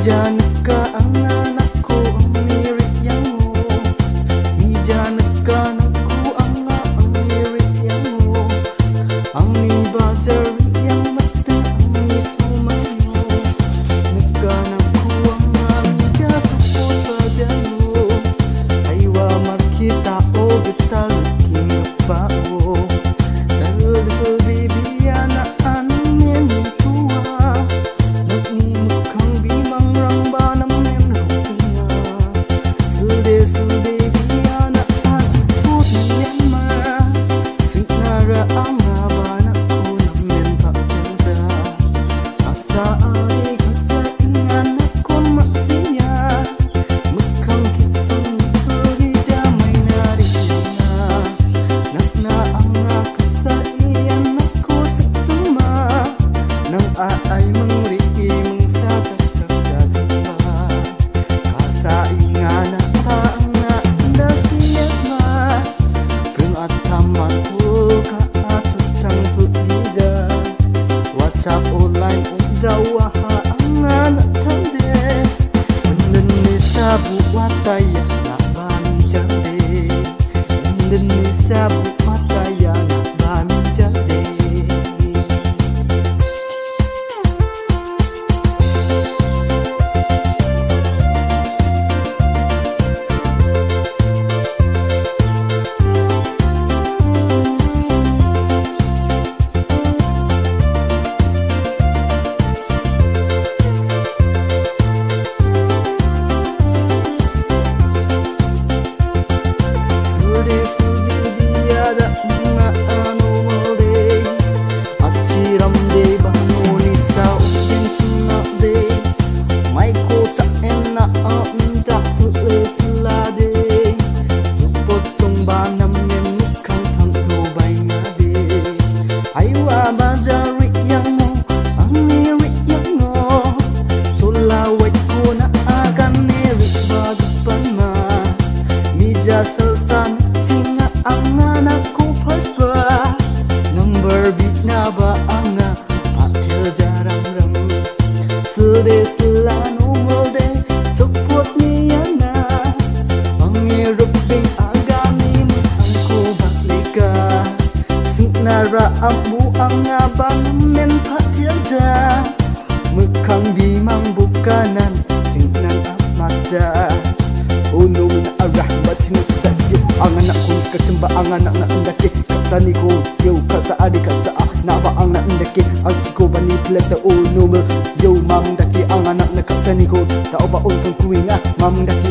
Mijanka ang anak ko ang niriyang mo. Mijanka ko ang niriyang mo. Ang ni bajar yang mata ang ni sumayo. Nagkanak ko ang mijatu po bajan mo. Aywa markita o getal king pao. Dahil sa bibiana anin tua. Nagmimukang bimang ramba naman rutina. Sulde bibiana atipot niyan ma. Sinara ang abanak ko namin pakilda. At sa ari sa ingan ako maksinya. Magkang kisang purija may narina. Nakna ang akat sa iyan ako saksuma. Nang aay mangrihi mong sa tagtagtagtagba. Kasaingan pa ang nakiyak ma. Kung ataman ko ka atutang putida. WhatsApp online unjawa ang natande. Indonesia buwataya na bami jande. Indonesia buwataya na bami jande. Sude biada mga normal day. At siram day bangun sa uyan tuna day. May kota na ang pulis la day. Supot song ba namin mukhang tangtubay nga day. Aywa bajari yang mo ang niriyang mo. Tulaway ko na akan niribagapan ma. Mija salsan singa ang anak ko paspa. Number beat na ba ang patil jarang ram. Sude sila normal day. Supot niya na. Ang iruping agani mo ang ko baklika. Sinara ang buang abang men patil ja. Mukhang bimang bukanan singnan amaja. Unong na arahmat sinustasyo. Ang anak ko kacamba ang anak na andaki. Kapsani ko yo kasaari kasaa. Naba ang naandaki. Ang chiko ba ni pleta o normal. Yo mamang daki ang anak na kapsani ko. Tao ba on kang kuwinga. Mamang daki